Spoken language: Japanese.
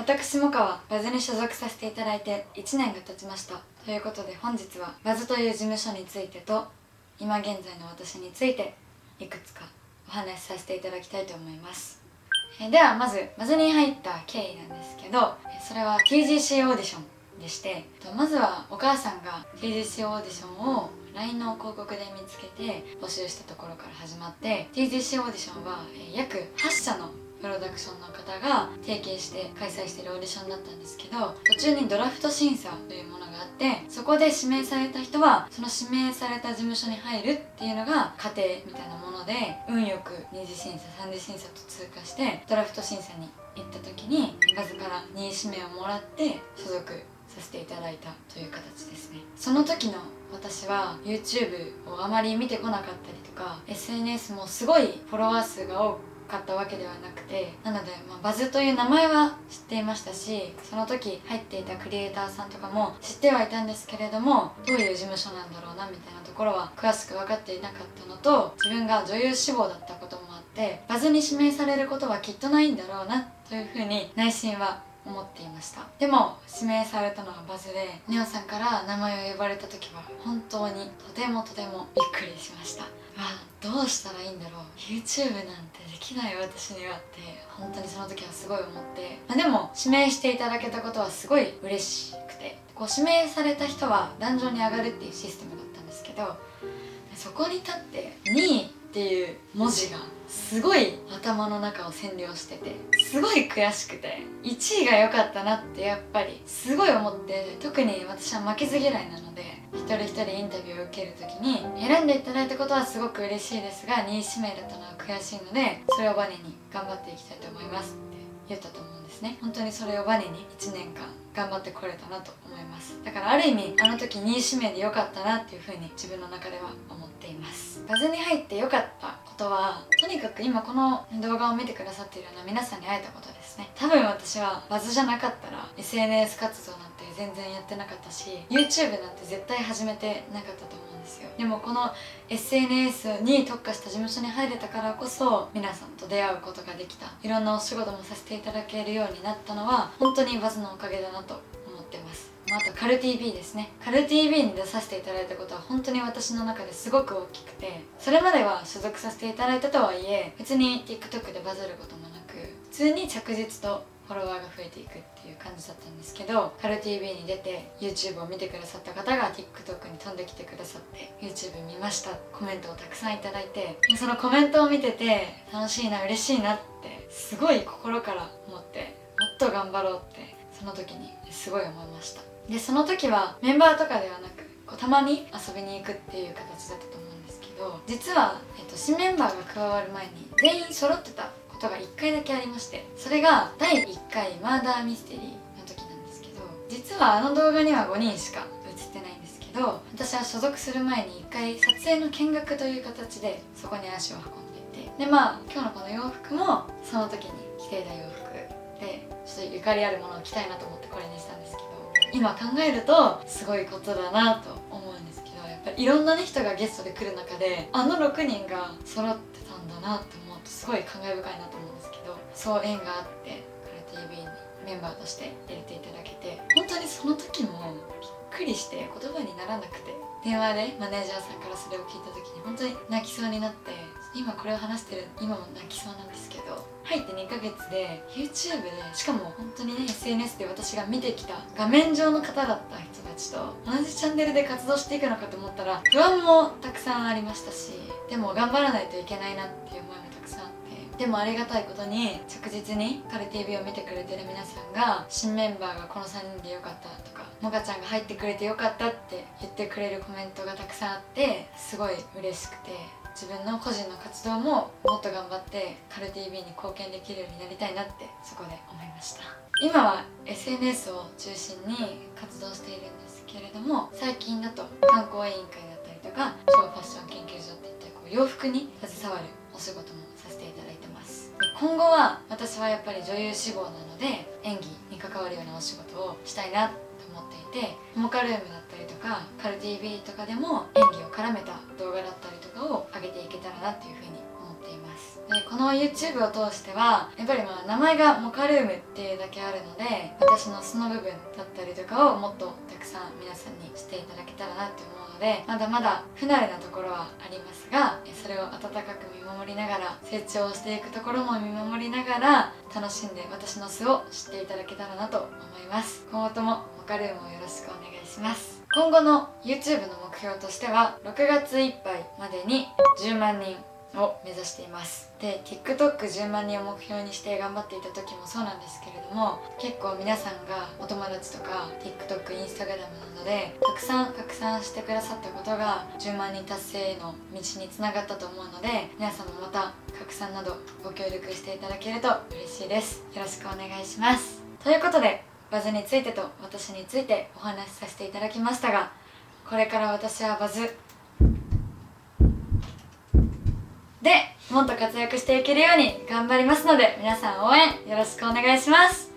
私もかはバズに所属させていただいて1年が経ちました。ということで本日はバズという事務所についてと今現在の私についていくつかお話しさせていただきたいと思います。ではまずバズに入った経緯なんですけど、それは TGC オーディションでして、まずはお母さんが TGC オーディションを LINE の広告で見つけて募集したところから始まって、 TGC オーディションは約8社のプロダクションの方が提携して開催しているオーディションだったんですけど、途中にドラフト審査というものがあって、そこで指名された人はその指名された事務所に入るっていうのが過程みたいなもので、運よく2次審査3次審査と通過してドラフト審査に行った時にバズから2位指名をもらって所属させていただいたという形ですね。その時の私は YouTube をあまり見てこなかったりとか SNS もすごいフォロワー数が多かったわけではなくて、なので、バズという名前は知っていましたし、その時入っていたクリエイターさんとかも知ってはいたんですけれども、どういう事務所なんだろうなみたいなところは詳しく分かっていなかったのと、自分が女優志望だったこともあってバズに指名されることはきっとないんだろうなというふうに内心は思っていました。でも指名されたのはバズで、ネオさんから名前を呼ばれた時は本当にとてもびっくりしました。どうしたらいいんだろう、 YouTube なんてできない私にはって本当にその時はすごい思って、でも指名していただけたことはすごい嬉しくて、指名された人は壇上に上がるっていうシステムだったんですけど、そこに立って2位っていう文字がすごい頭の中を占領してて、すごい悔しくて、1位が良かったなってやっぱりすごい思って、特に私は負けず嫌いなので一人一人インタビューを受ける時に選んでいただいたことはすごく嬉しいですが、2位指名だったのは悔しいので、それをバネに頑張っていきたいと思いますって言ったと思うんですね。本当にそれをバネに1年間頑張ってこれたなと思います。だからある意味あの時2位指名で良かったなっていう風に自分の中では思っています。バズに入って良かったことは、とにかく今この動画を見てくださっているような皆さんに会えたことですね。多分私はバズじゃなかったら SNS 活動なんて全然やってなかったし、 YouTube なんて絶対始めてなかったと思うんですよ。でもこの SNS に特化した事務所に入れたからこそ皆さんと出会うことができた、いろんなお仕事もさせていただけるようになったのは本当にバズのおかげだなと思ってます。あとカル TV ですね。カル TV に出させていただいたことは本当に私の中ですごく大きくて、それまでは所属させていただいたとはいえ別に TikTok でバズることもなく、普通に着実とフォロワーが増えていくっていう感じだったんですけど、カル TV に出て YouTube を見てくださった方が TikTok に飛んできてくださって、 YouTube 見ましたコメントをたくさんいただいて、そのコメントを見てて楽しいな嬉しいなってすごい心から思って、もっと頑張ろうってその時にすごい思いました。でその時はメンバーとかではなくたまに遊びに行くっていう形だったと思うんですけど、実は、新メンバーが加わる前に全員揃ってたことが1回だけありまして、それが第1回マーダーミステリーの時なんですけど、実はあの動画には5人しか映ってないんですけど、私は所属する前に1回撮影の見学という形でそこに足を運んでいて、で今日のこの洋服もその時に着ていた洋服で、ちょっとゆかりあるものを着たいなと思ってこれにしたんですけど、今考えるとすごいことだなと思うんですけど、やっぱりいろんな、人がゲストで来る中であの6人が揃ってたんだなって思うとすごい感慨深いなと思うんですけど、そう縁があってカル TV にメンバーとして入れていただけて、本当にその時もびっくりして言葉にならなくて、電話でマネージャーさんからそれを聞いた時に本当に泣きそうになって、今これを話してる今も泣きそうなんですけど、入って2ヶ月で YouTube で、しかも本当にね SNS で私が見てきた画面上の方だった人たちと同じチャンネルで活動していくのかと思ったら不安もたくさんありましたし、でも頑張らないといけないなっていう思いもたくさんあって、でもありがたいことに着実にカル TV を見てくれてる皆さんが、新メンバーがこの3人でよかったとか、もがちゃんが入ってくれてよかったって言ってくれるコメントがたくさんあって、すごい嬉しくて、自分の個人の活動ももっと頑張ってカル TV に貢献できるようになりたいなってそこで思いました。今は SNS を中心に活動しているんですけれども、最近だと観光委員会だったりとか超ファッション研究所っていった洋服に携わるお仕事もさせていただいてます。で今後は私はやっぱり女優志望なので演技に関わるようなお仕事をしたいなと思っていて、モモカルームだったりとかカル TV とかでも演技を絡めた動画だったりとかを上げていけたらなっていうふうに思っています。 でこの YouTube を通してはやっぱり名前がモカルームっていうだけあるので、私の素の部分だったりとかをもっとたくさん皆さんにしていただけたらなって思うので、まだまだ不慣れなところはありますが、それを温かく見守りながら、成長していくところも見守りながら楽しんで私の素を知っていただけたらなと思います。今後ともモカルームをよろしくお願いします。今後の YouTube の目標としては6月いっぱいまでに10万人を目指しています。で TikTok10 万人を目標にして頑張っていた時もそうなんですけれども、結構皆さんがお友達とか TikTok、Instagram などでたくさん拡散してくださったことが10万人達成への道につながったと思うので、皆さんもまた拡散などご協力していただけると嬉しいです。よろしくお願いします。ということでバズについてと私についてお話しさせていただきましたが、これから私はバズでもっと活躍していけるように頑張りますので、皆さん応援よろしくお願いします。